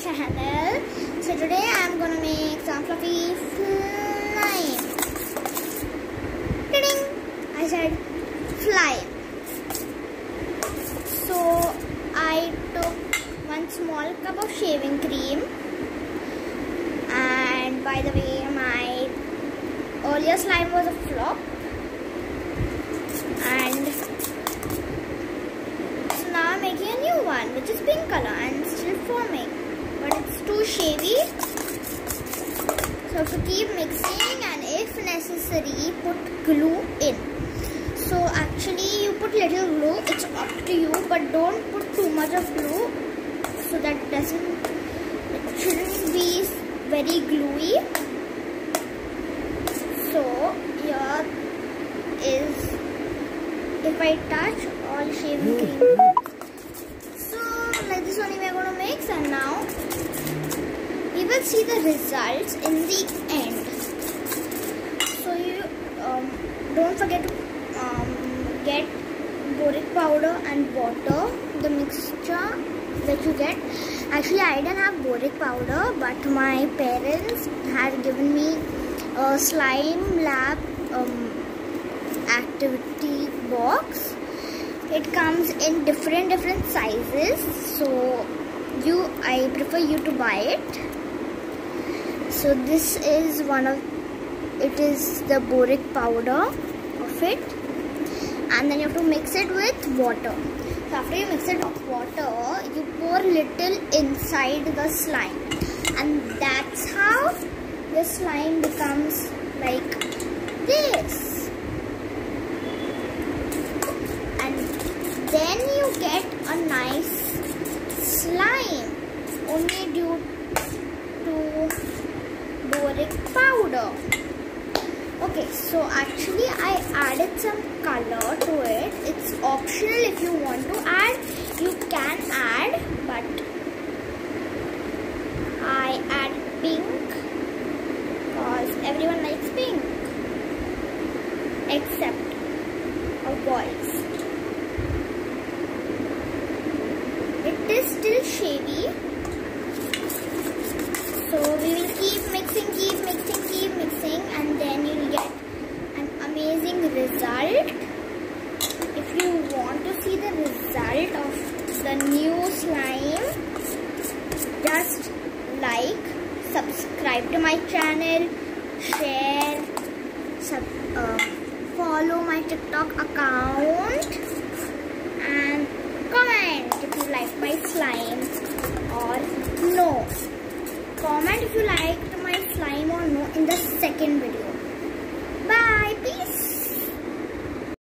channel. So today I am gonna make some fluffy slime. Ta-ding! I said slime. So I took 1 small cup of shaving cream, and by the way, my earlier slime was a flop, and so now I'm making a new one which is pink color and still forming, but it's too shady. So I have to keep mixing, and if necessary put glue in. So actually you put little glue, it's up to you, but don't put too much of glue, so that it shouldn't be very gluey. So here is, if I touch all shaving cream, so like this only we are going to mix, and now we will see the results in the end. So you don't forget to get boric powder and water, the mixture that you get. Actually I didn't have boric powder, but my parents had given me a slime lab activity box. It comes in different sizes, so I prefer you to buy it. So this is it is the boric powder of it, and then you have to mix it with water. So after you mix it with water, you pour little inside the slime, and that's how the slime becomes like this. And then you get a nice slime only due to boric powder. Okay, so actually I added some color to it. It's optional. If you want to add, you can add, but I add pink because everyone likes pink except boys. It is still shady, so we will keep mixing, and then you'll get an amazing result. If you want to see the result of the new slime, just like, subscribe to my channel, share, follow my TikTok account, and comment if you like my slime or no. Comment if you liked my slime or no in the second video.